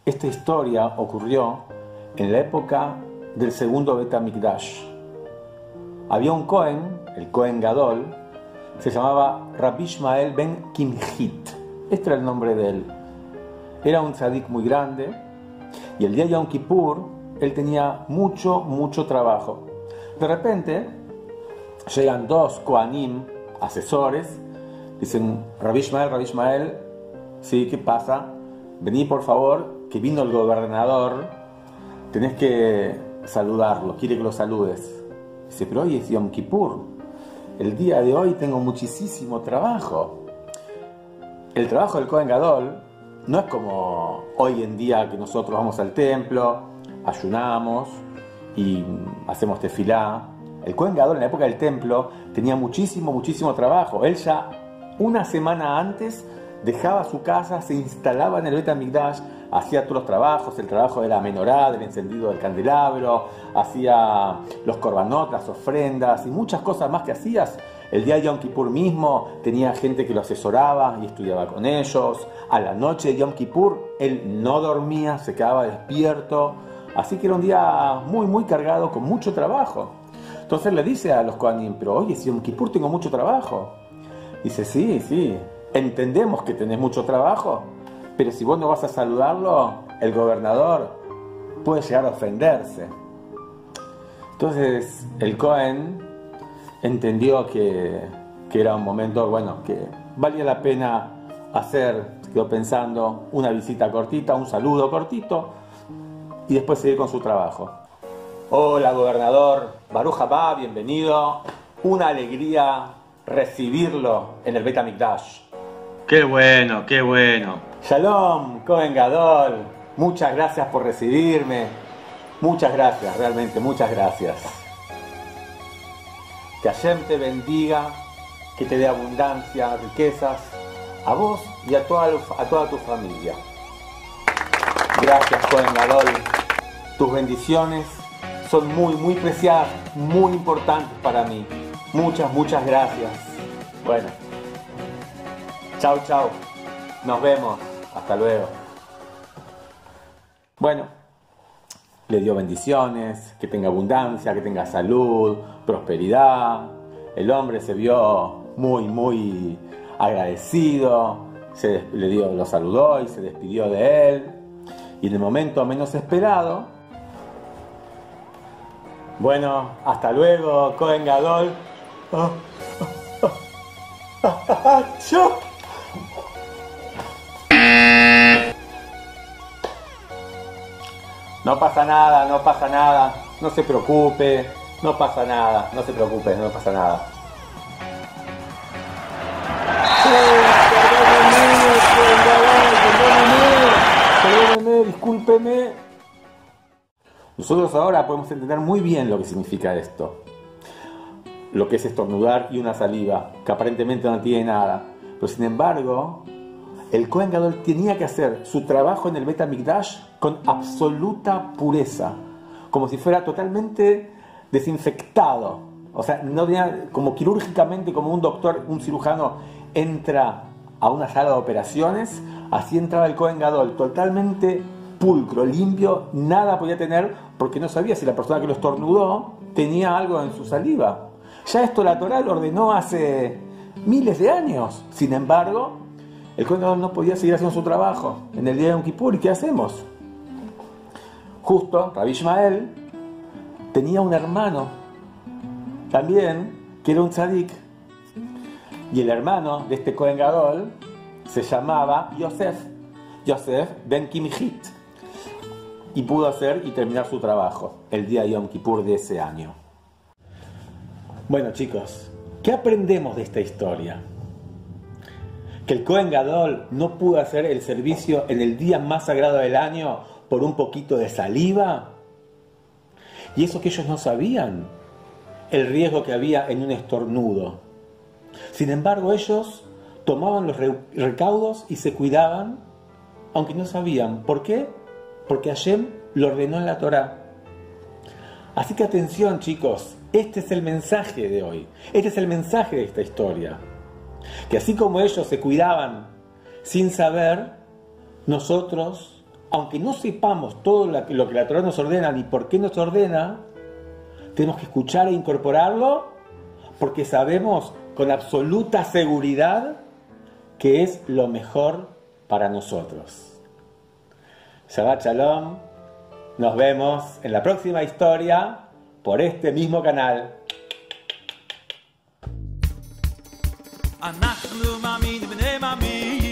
Esta historia ocurrió en la época del segundo Bet HaMikdash. Había un Cohen, el Cohen Gadol, se llamaba Rabbi Ishmael ben Kimhit. Este era el nombre de él. Era un tzadik muy grande y el día de Yom Kippur él tenía mucho trabajo. De repente llegan dos Kohanim, asesores, dicen: Rabbi Ishmael, sí, ¿qué pasa? Vení por favor, que vino el gobernador, tenés que saludarlo, quiere que lo saludes. Dice: pero hoy es Yom Kippur, el día de hoy tengo muchísimo trabajo. El trabajo del Cohen Gadol no es como hoy en día que nosotros vamos al templo, ayunamos y hacemos tefilá. El Cohen Gadol en la época del templo tenía muchísimo trabajo. Él ya una semana antes dejaba su casa, se instalaba en el Bet HaMikdash, hacía todos los trabajos, el trabajo de la menorá, del encendido del candelabro, hacía los korbanot, las ofrendas y muchas cosas más que hacías. El día de Yom Kippur mismo tenía gente que lo asesoraba y estudiaba con ellos. A la noche de Yom Kippur él no dormía, se quedaba despierto. Así que era un día muy cargado, con mucho trabajo. Entonces le dice a los Kohanim: pero oye, si Yom Kippur tengo mucho trabajo. Dice: sí, entendemos que tenés mucho trabajo, pero si vos no vas a saludarlo, el gobernador puede llegar a ofenderse. Entonces el Cohen entendió que era un momento, bueno, que valía la pena hacer, se quedó pensando, una visita cortita, un saludo cortito y después seguir con su trabajo. Hola gobernador, Baruch Haba, bienvenido. Una alegría recibirlo en el Bet HaMikdash. Qué bueno. Shalom, Cohen Gadol. Muchas gracias por recibirme. Muchas gracias, realmente, muchas gracias. Que Hashem te bendiga, que te dé abundancia, riquezas, a vos y a toda tu familia. Gracias, Cohen Gadol. Tus bendiciones son muy preciadas, muy importantes para mí. Muchas gracias. Bueno, chau. Nos vemos. Hasta luego. Bueno, le dio bendiciones, que tenga abundancia, que tenga salud, prosperidad. El hombre se vio muy agradecido, lo saludó y se despidió de él. Y en el momento menos esperado: bueno, hasta luego, Cohen Gadol. No pasa nada, no se preocupe, no pasa nada. Perdóneme, discúlpeme. Nosotros ahora podemos entender muy bien lo que significa esto. Lo que es estornudar y una saliva, que aparentemente no tiene nada. Pero sin embargo, el Cohen Gadol tenía que hacer su trabajo en el Bet HaMikdash con absoluta pureza, como si fuera totalmente desinfectado. O sea, no tenía, como quirúrgicamente, como un doctor, un cirujano entra a una sala de operaciones, así entraba el Cohen Gadol, totalmente pulcro, limpio, nada podía tener, porque no sabía si la persona que lo estornudó tenía algo en su saliva. Ya esto la Torá lo ordenó hace miles de años. Sin embargo, el Cohen Gadol no podía seguir haciendo su trabajo en el día de Yom Kippur. ¿Y qué hacemos? Justo, Rabbi Ishmael tenía un hermano también que era un tzadik. Y el hermano de este Cohen Gadol se llamaba Yosef ben Kimhit. Y pudo hacer y terminar su trabajo el día de Yom Kippur de ese año. Bueno, chicos, ¿qué aprendemos de esta historia? Que el Cohen Gadol no pudo hacer el servicio en el día más sagrado del año por un poquito de saliva. Y eso que ellos no sabían, el riesgo que había en un estornudo. Sin embargo, ellos tomaban los recaudos y se cuidaban, aunque no sabían. ¿Por qué? Porque Hashem lo ordenó en la Torá. Así que atención, chicos, este es el mensaje de hoy. Este es el mensaje de esta historia. Que así como ellos se cuidaban sin saber, nosotros aunque no sepamos todo lo que la Torá nos ordena ni por qué nos ordena, tenemos que escuchar e incorporarlo porque sabemos con absoluta seguridad que es lo mejor para nosotros. Shabbat Shalom, nos vemos en la próxima historia por este mismo canal. אנחנו מאמינים בני מאמין